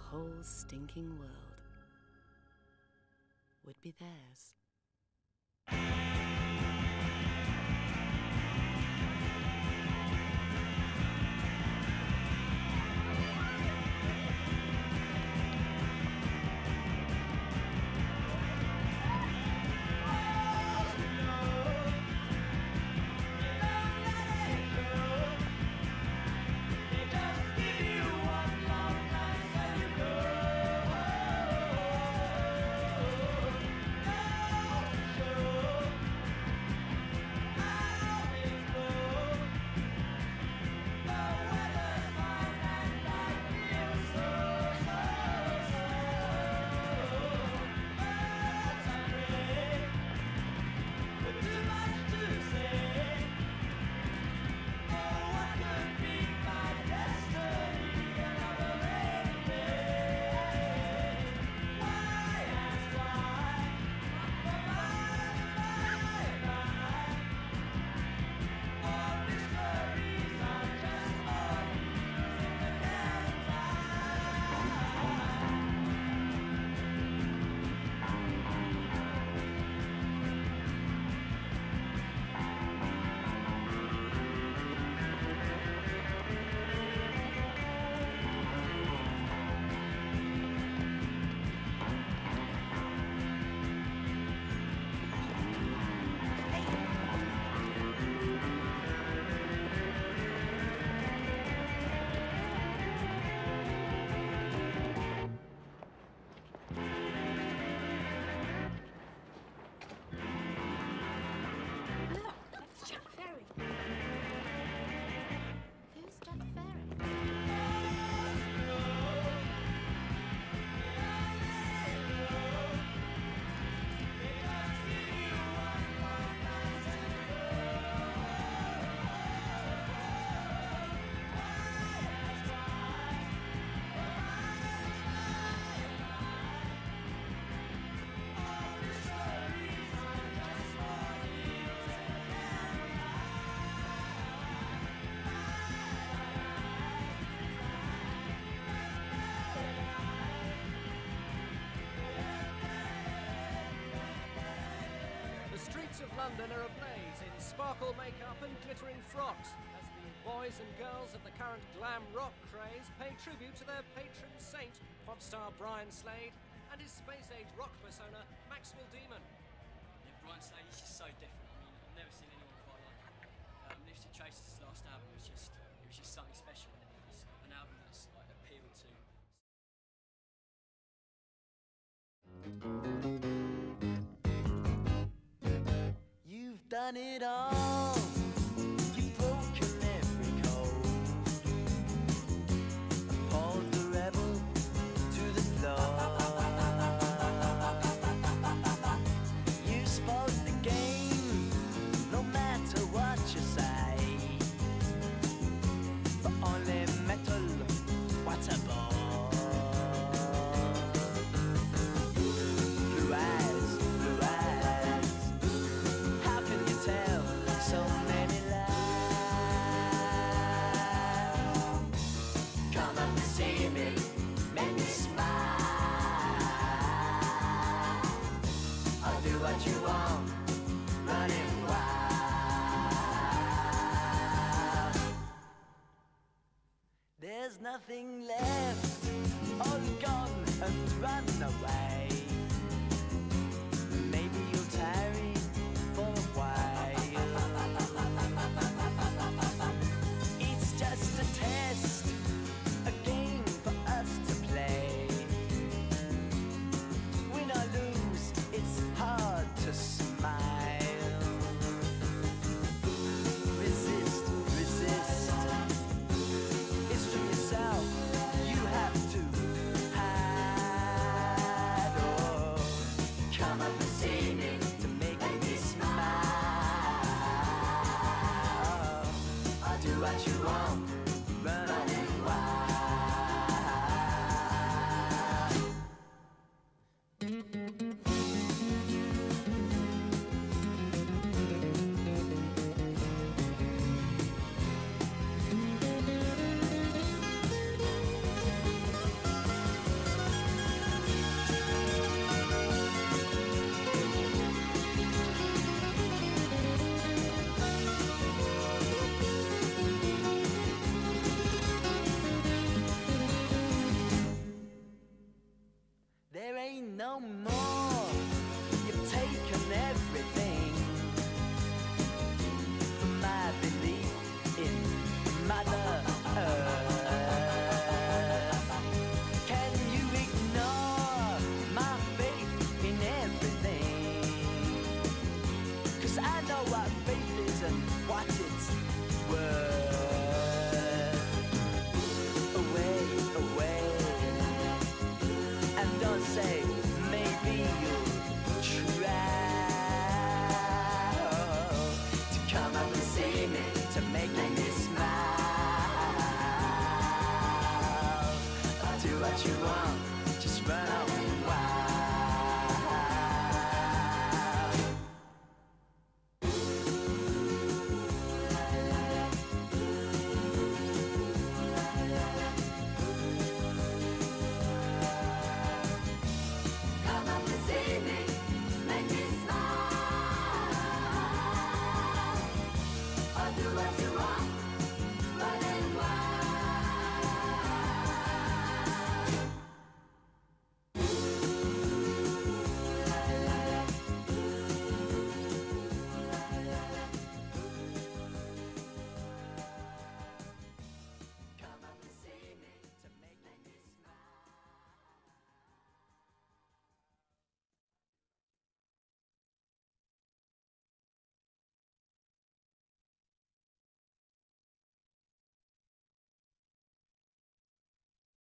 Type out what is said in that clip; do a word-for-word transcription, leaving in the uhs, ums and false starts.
whole stinking world would be theirs. Of London are ablaze in sparkle makeup and glittering frocks as the boys and girls of the current glam rock craze pay tribute to their patron saint, pop star Brian Slade, and his space-age rock persona, Maxwell Demon. Yeah, Brian Slade is just so different. I mean, I've never seen anyone quite like him. Um, Lipstick Traces' last album was just, it was just something special. It was an album that's like appealed to. You've done it all. You've broken every code. Pulled the rebel to the floor. You spoke the game, no matter what you say. But only metal, what a bore. Blue eyes, blue eyes. So no more. You've taken everything from my belief in Mother Earth. Can you ignore my faith in everything? 'Cause I know what faith is and what it's worth. Away, away, and don't say maybe you'll try to come up and see me, to make me smile. Do what you want, just run away.